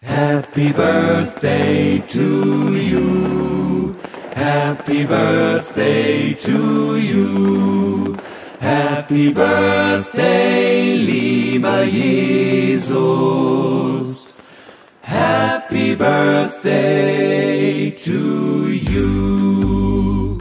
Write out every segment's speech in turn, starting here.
Happy birthday to you. Happy birthday to you. Happy birthday, lieber Jesus. Happy birthday to you.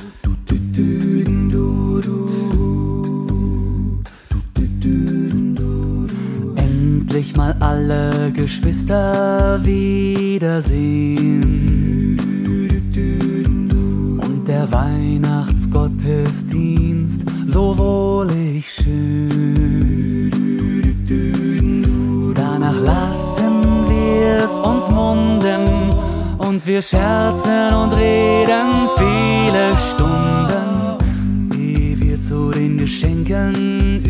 Endlich mal alle Geschwister wiedersehen und der Weihnachtsgottesdienst so wohlig schön. Danach lassen wir's uns munden und wir scherzen und reden viele Stunden, ehe wir zu den Geschenken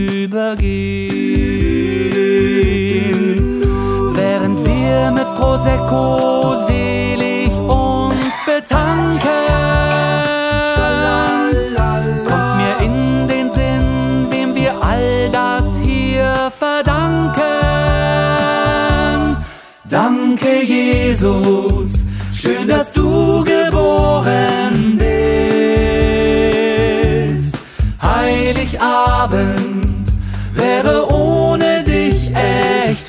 übergehen. Während wir mit Prosecco selig uns betanken, kommt mir in den Sinn, wem wir all das hier verdanken. Danke, Jesus, schön, dass du geboren bist. Heiligabend wäre ohne dich echt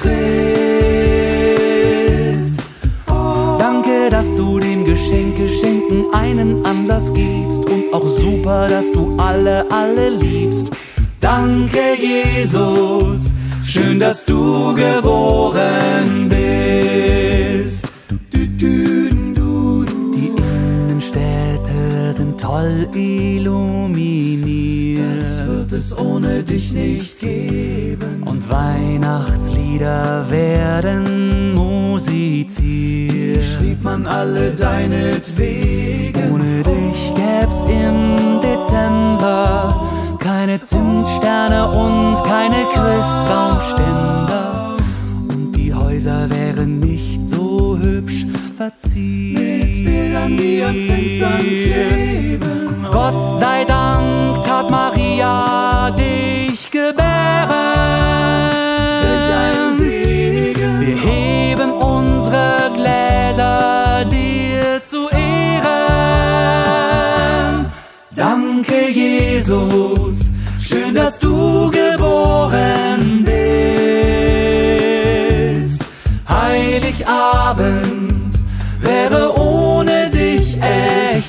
trist. Danke, dass du dem Geschenken einen Anlass gibst und auch super, dass du alle liebst. Danke, Jesus, schön, dass du geboren bist. Die Innenstädte sind toll illuminiert. Das wird es ohne dich nicht geben. Und Weihnachtslieder werden musiziert. Schrieb man alle deinetwegen. Ohne dich gäb's im Dezember keine Zimtsterne und keine Christbaumständer. Und die Häuser wären nicht so hübsch verziert. Mit Bildern, die an Fenstern kleben. Gott sei Dank tat Maria dich gebären. Welch ein Segen. Wir heben unsere Gläser dir zu Ehren. Danke, Jesus, schön, dass du geboren bist. Heiligabend wäre ohne dich echt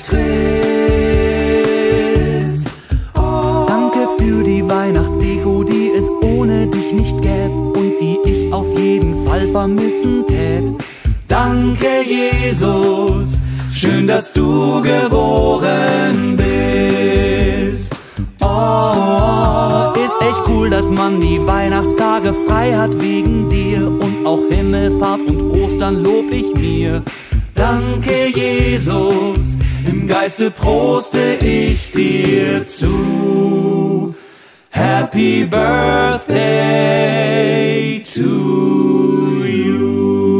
trist. Danke für die Weihnachtsdeko, die es ohne dich nicht gäbe und die ich auf jeden Fall vermissen tät. Danke, Jesus, schön, dass du geboren bist. Oh, ist echt cool, dass man die Weihnachtstage frei hat wegen dir. Und auch Himmelfahrt und Ostern lob ich mir. Danke, Jesus, im Geiste proste ich dir zu. Happy Birthday to you.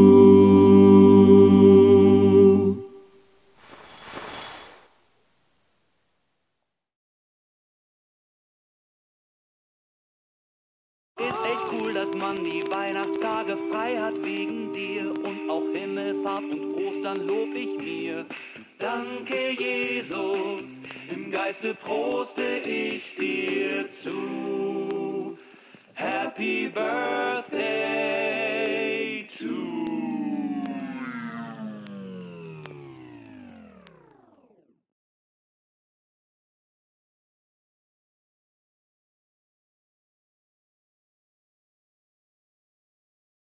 Ist echt cool, dass man die Weihnachtstage frei hat wegen dir. Und auch Himmelfahrt und Ostern lob ich mir. Danke, Jesus, im Geiste proste ich dir zu. Happy Birthday.